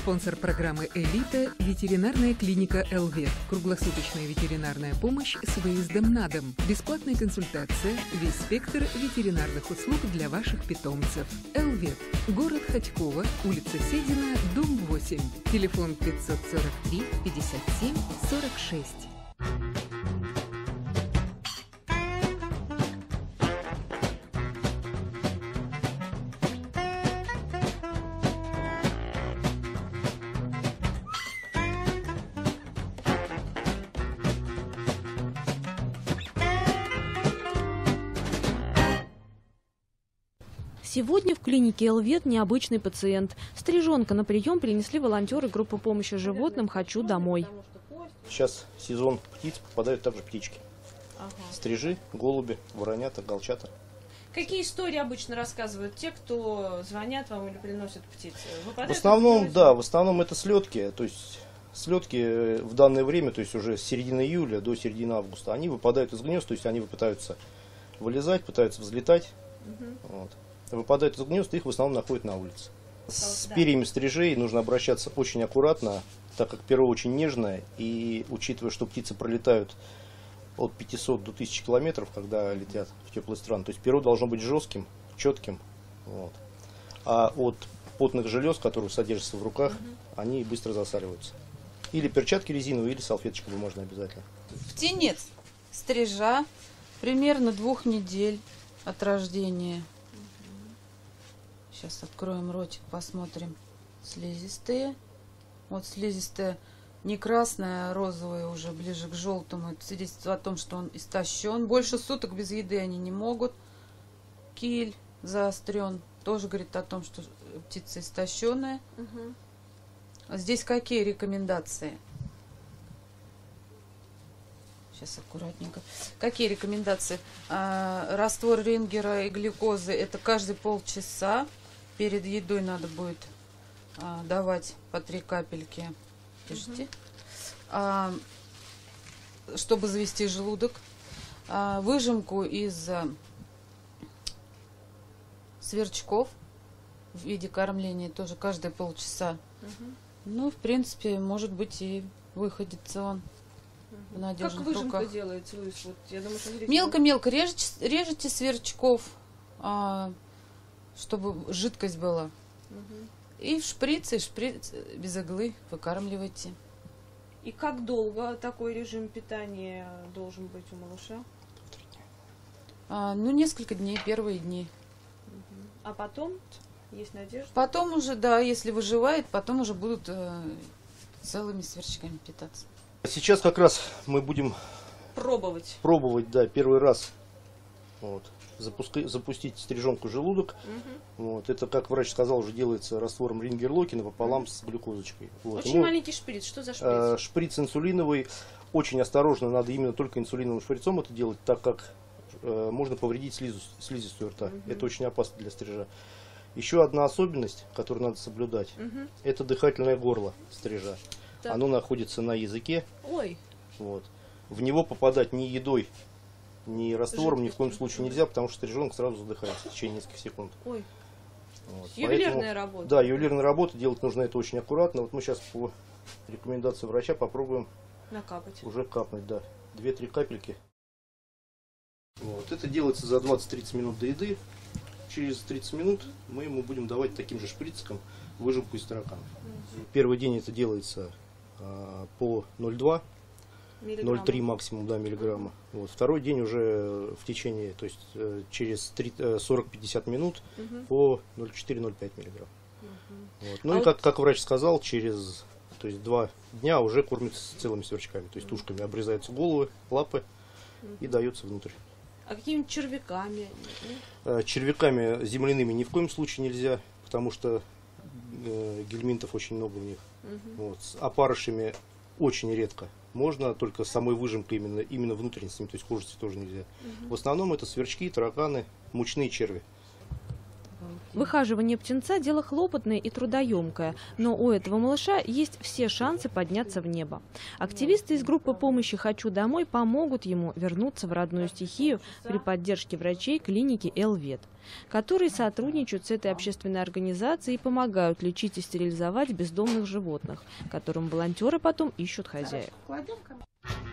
Спонсор программы «Элита» – ветеринарная клиника «Элвет». Круглосуточная ветеринарная помощь с выездом на дом. Бесплатная консультация, весь спектр ветеринарных услуг для ваших питомцев. «Элвет». Город Хотьково, улица Седина, дом 8. Телефон 543 57 46. Сегодня в клинике «Элвет» необычный пациент. Стриженка на прием принесли волонтеры группы помощи животным «Хочу домой». Сейчас сезон птиц, попадают также птички. Стрижи, голуби, воронята, голчата. Какие истории обычно рассказывают те, кто звонят вам или приносят птиц? В основном, да, в основном это слетки. То есть слетки в данное время, то есть уже с середины июля до середины августа, они выпадают из гнезд, то есть они пытаются вылезать, пытаются взлетать. Вот. Выпадают из гнезд, их в основном находят на улице. С перьями стрижей нужно обращаться очень аккуратно, так как перо очень нежное, и учитывая, что птицы пролетают от 500 до 1000 километров, когда летят в теплые страны, то есть перо должно быть жестким, четким. Вот. А от потных желез, которые содержатся в руках, они быстро засаливаются. Или перчатки резиновые, или салфеточка бумажная обязательно. Птенец стрижа примерно 2 недель от рождения. Сейчас откроем ротик, посмотрим. Слизистые. Вот слизистая не красная, а розовая, уже ближе к желтому. Это свидетельство о том, что он истощен. Больше суток без еды они не могут. Киль заострен. Тоже говорит о том, что птица истощенная. А здесь какие рекомендации? Сейчас аккуратненько. Какие рекомендации? Раствор рингера и глюкозы это каждые полчаса. Перед едой надо будет давать по 3 капельки. Держите. Чтобы завести желудок. Выжимку из сверчков в виде кормления тоже каждые полчаса. Ну, в принципе, может быть, и выходится он в надежных руках. Как выжимка делается? Вот, я думаю, мелко-мелко режете сверчков, чтобы жидкость была. И в шприц без иглы выкармливайте. И как долго такой режим питания должен быть у малыша? Ну, несколько дней, первые дни. А потом есть надежда? Потом уже, да, если выживает, потом уже будут целыми сверчками питаться. Сейчас как раз мы будем пробовать, да, первый раз вот, запустить стрижонку желудок. Вот, это, как врач сказал, уже делается раствором рингерлоки напополам с глюкозочкой. Вот. Очень маленький шприц. Что за шприц? Шприц инсулиновый. Очень осторожно, надо именно только инсулиновым шприцом это делать, так как можно повредить слизистую рта. Это очень опасно для стрижа. Еще одна особенность, которую надо соблюдать, это дыхательное горло стрижа. Так. Оно находится на языке. Ой. Вот. В него попадать ни едой, ни раствором ни в коем случае нельзя, потому что стрижонок сразу задыхается в течение нескольких секунд. Ой. Вот. Ювелирная работа. Да, ювелирная работа, делать нужно это очень аккуратно. Вот мы сейчас по рекомендации врача попробуем накапать. Уже капнуть, да. 2-3 капельки. Вот. Это делается за 20-30 минут до еды. Через 30 минут мы ему будем давать таким же шприциком выжимку из тараканов. Первый день это делается по 0,2, 0,3 максимум, да, миллиграмма. Вот. Второй день уже в течение, то есть через 40-50 минут по 0,4-0,5 миллиграмм. Вот. Ну и как врач сказал, через 2 дня уже кормится целыми сверчками, то есть тушками. Обрезаются головы, лапы и дается внутрь. А какими червяками? Червяками земляными ни в коем случае нельзя, потому что гельминтов очень много в них. Вот. С опарышами очень редко. Можно только самой выжимкой именно внутренностями, то есть кожицей тоже нельзя. В основном это сверчки, тараканы, мучные черви. Выхаживание птенца – дело хлопотное и трудоемкое, но у этого малыша есть все шансы подняться в небо. Активисты из группы помощи «Хочу домой» помогут ему вернуться в родную стихию при поддержке врачей клиники «Элвет», которые сотрудничают с этой общественной организацией и помогают лечить и стерилизовать бездомных животных, которым волонтеры потом ищут хозяев.